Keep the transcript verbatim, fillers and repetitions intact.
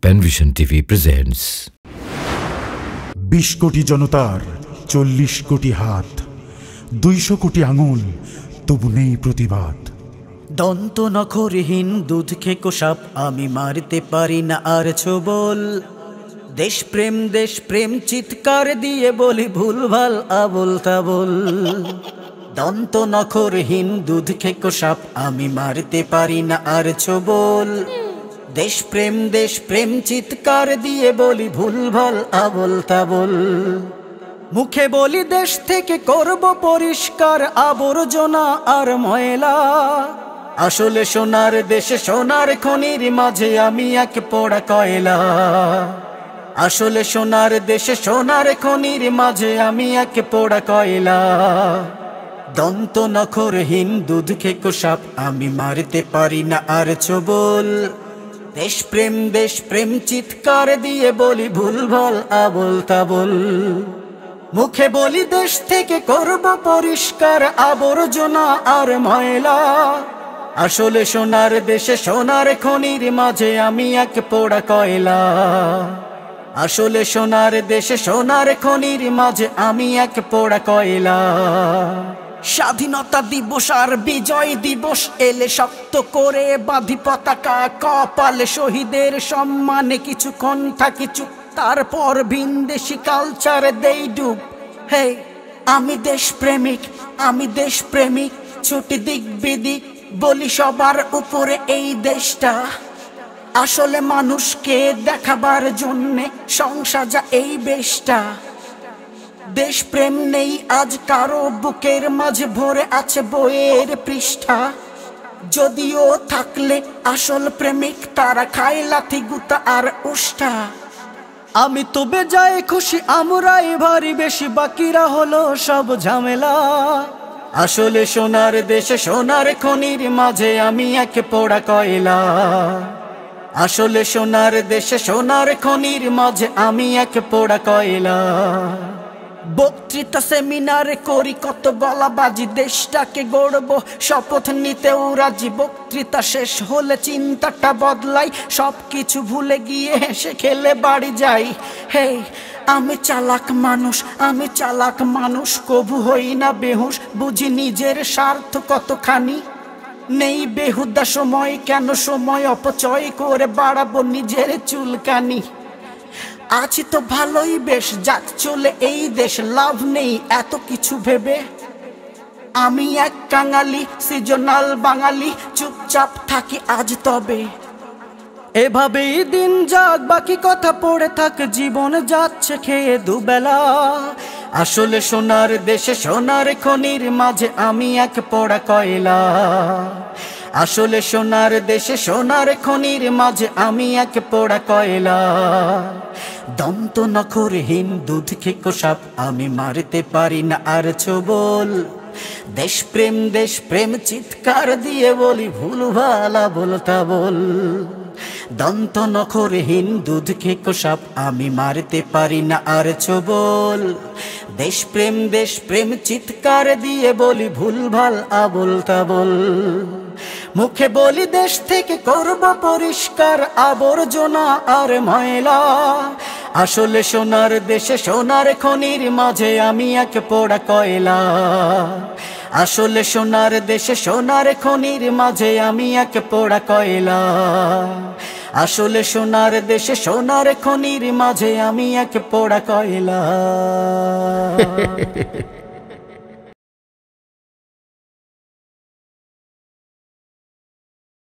Panvision TV presents. বিশ কোটি জনতার চল্লিশ কোটি হাত, দুইশো কোটি আঙুল, তবু নেই প্রতিবাদ। দন্ত নখরহীন দুধ খেকো সাপ, আমি মারতে পারি না আর ছোবল। দেশ প্রেম দেশ প্রেম চিৎকার দিয়ে বলি ভুলভাল আবল তাবল। দন্ত নখরহীন দুধ খেকো সাপ, আমি মারতে পারি না আর ছোবল। দেশ প্রেম দেশ প্রেম চিৎকার দিয়ে বলি ভুলভাল আবল তাবল। মুখে বলি দেশ থেকে করব পরিষ্কার আবর্জনা আর ময়লা, আসলে সোনার দেশে সোনার খনির মাঝে আমি এক পোড়া কয়লা। আসলে সোনার দেশে সোনার খনির মাঝে আমি এক পোড়া কয়লা। দন্ত নখরহীন দুধ খেকো সাপ, আমি মারতে পারি না আর ছোবল। দেশ প্রেম দেশ প্রেম চিৎকার দিয়ে বলি ভুলভাল আবল তাবল। মুখে বলি দেশ থেকে করব পরিষ্কার আবর্জনা আর ময়লা, আসলে সোনার দেশে সোনার খনির মাঝে আমি এক পোড়া কয়লা। আসলে সোনার দেশে সোনার খনির মাঝে আমি এক পোড়া কয়লা। স্বাধীনতা দিবস আর বিজয় দিবস এলে শক্ত করে বাঁধি পতাকা কপালে, শহীদের সম্মানে কিছুক্ষণ থাকি চুপ, তারপর ভিনদেশি কালচারে দেই ডুব। হে আমি দেশ প্রেমিক, আমি দেশ প্রেমিক, ছুটি দিক বিদিক বলি সবার উপরে এই দেশটা। আসলে মানুষকে দেখাবার জন্যে সংসাজা এই বেশটা। দেশ প্রেম নেই আজ কারো বুকের মাঝে, ভরে আছে বইয়ের পৃষ্ঠা। যদিও থাকলে আসল প্রেমিক, তারা খায় লাথি গুতা আর উষ্ঠা। আমি তো বেজায় খুশি আমরাই ভারী বেশি, বাকিরা হলো সব ঝামেলা। আসলে সোনার দেশে সোনার খনির মাঝে আমি এক পোড়া কয়লা। আসলে সোনার দেশে সোনার খনির মাঝে আমি এক পোড়া কয়লা। বক্তৃতা সেমিনারে করি কত গলাবাজি, দেশটাকে গড়ব শপথ নিতেও রাজি। বক্তৃতা শেষ হলে চিন্তাটা বদলাই, সব কিছু ভুলে গিয়ে হেসে খেলে বাড়ি যাই। হে আমি চালাক মানুষ, আমি চালাক মানুষ, কবু হই না বেহুশ, বুঝি নিজের স্বার্থ কতখানি। নেই বেহুদা সময়, কেন সময় অপচয় করে বাড়াবো নিজের চুলকানি। আছি তো ভালোই বেশ, যাক চলে এই দেশ, লাভ নেই এত কিছু ভেবে। আমি এক কাঙালি সিজনাল বাঙালি, চুপচাপ থাকি আজ তবে। এভাবেই দিন যাক, বাকি কথা পড়ে থাক, জীবন যাচ্ছে খেয়ে দুবেলা। আসলে সোনার দেশে সোনার খনির মাঝে আমি এক পোড়া কয়লা। আসলে সোনার দেশে সোনার খনির মাঝে আমি এক পোড়া কয়লা। দন্ত নখরহীন দুধ খেকো সাপ, আমি মারতে পারি না আর ছোবল। দেশ প্রেম দেশ প্রেম চিৎকার দিয়ে বলি ভুলভাল আবল তাবল। দন্ত নখরহীন দুধ খেকো সাপ, আমি মারতে পারি না আর ছোবল। দেশ প্রেম দেশ প্রেম চিৎকার দিয়ে বলি ভুলভাল আবল তাবল। মুখে বলি দেশ থেকে করব পরিষ্কার আবর্জনা আর ময়লা, আসলে সোনার দেশে সোনার খনির মাঝে আমি এক পোড়া কয়লা। আসলে সোনার দেশে সোনার খনির মাঝে আমি এক পোড়া কয়লা। আসলে সোনার দেশে সোনার খনির মাঝে আমি এক পোড়া কয়লা।